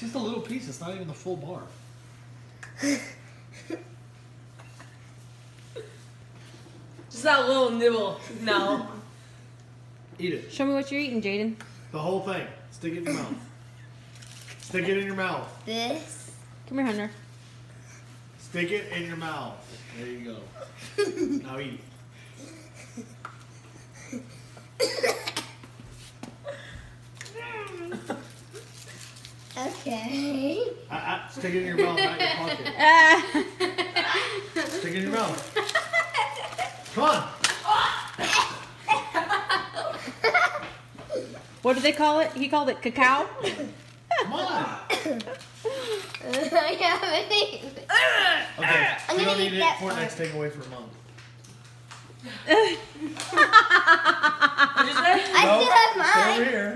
just a little piece. It's not even the full bar. Just that little nibble. No. Eat it. Show me what you're eating, Jaden. The whole thing. Stick it in your mouth. Stick it in your mouth. This. Come here, Hunter. Stick it in your mouth. There you go. Now eat. Okay. Stick it in your mouth, not your pocket. Stick it in your mouth. Come on. What did they call it? He called it cacao. Come on. I haven't eaten. Okay. I'm You gonna don't eat eat it. that Fortnite's taken away for a month. What'd you say? I still have Stay mine. over here.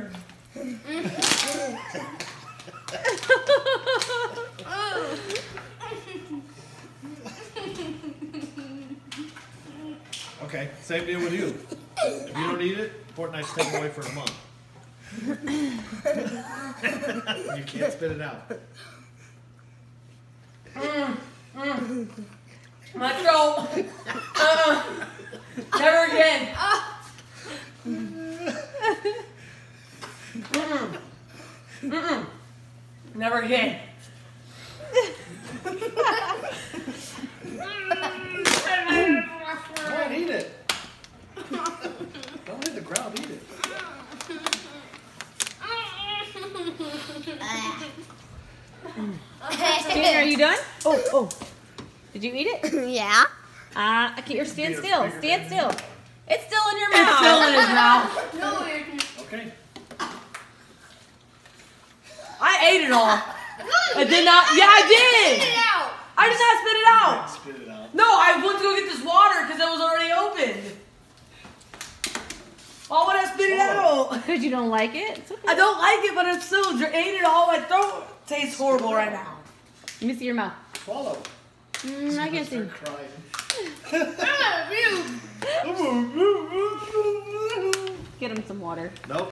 Okay, same deal with you. If you don't eat it, Fortnite's taken away for a month. You can't spit it out. My throat. Never again. Never again. Come on, eat it. Don't hit the ground, eat it. Jaden, are you done? Oh. Did you eat it? Yeah. Okay, you're stand still. Stand still. It's still in your It's mouth. still in his mouth. No, you're Okay. I ate it all. I did not. Yeah, I did. it out. I did not spit it out. Spit it out. No, I went to go get this water because it was already opened. Why would I spit it out? Because you don't like it? It's okay. I don't like it, but it's still ate it all. My throat tastes horrible right now. Let me see your mouth. Swallow. I can't see. Start crying. Get him some water. Nope.